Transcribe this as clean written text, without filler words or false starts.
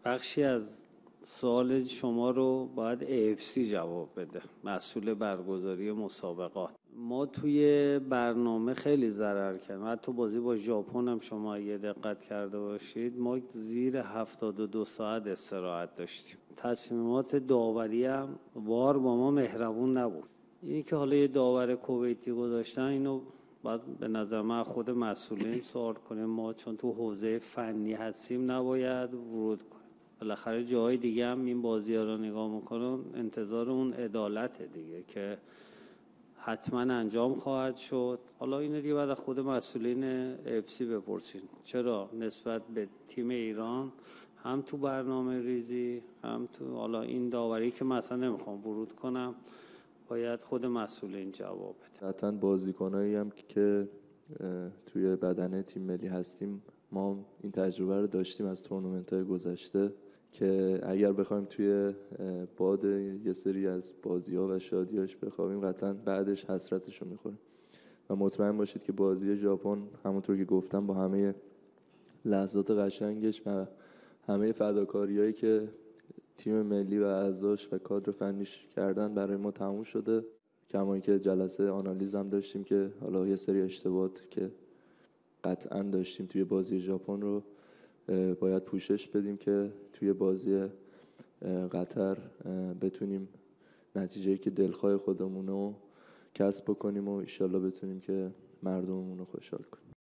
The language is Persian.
بخشی از سوال شما رو باید AFC جواب بده، مسئول برگزاری مسابقات. ما توی برنامه خیلی ضرر کردیم، حتی بازی با ژاپن هم شما اگه دقت کرده باشید ما زیر 72 ساعت استراحت داشتیم. تصمیمات داوری هم وار با ما مهربون نبود. اینی که حالا یه داور کویتی گذاشتن، اینو باید به نظر من خود مسئولین سوال کنیم. ما چون تو حوزه فنی هستیم نباید ورود کنیم. بالاخره جاهای دیگه هم این بازی‌ها رو نگاه میکنن، انتظار اون عدالت دیگه که حتما انجام خواهد شد. حالا اینو دیگه بعد خود مسئولین FC بپرسین چرا نسبت به تیم ایران هم تو برنامه ریزی هم تو حالا این داوری که مثلا نمیخوام ورود کنم باید خود مسئولین جواب بده. حتما بازیکنایی هم که توی بدنه تیم ملی هستیم ما این تجربه رو داشتیم از تورنمنت‌های گذشته که اگر بخوایم توی باد یه سری از بازی‌ها و شادیاش بخوابیم قطعا بعدش حسرتش رو می‌خوریم و مطمئن باشید که بازی ژاپن همونطور که گفتم با همه لحظات قشنگش و همه فداکاری‌هایی که تیم ملی و اعضاش و کادر فنیش کردن برای ما تموم شده. کما اینکه جلسه آنالیز هم داشتیم که حالا یه سری اشتباهات که قطعا داشتیم توی بازی ژاپن رو باید پوشش بدیم که توی بازی قطر بتونیم نتیجه‌ای که دلخواه خودمون رو کسب بکنیم و ان شاءالله بتونیم که مردممون رو خوشحال کنیم.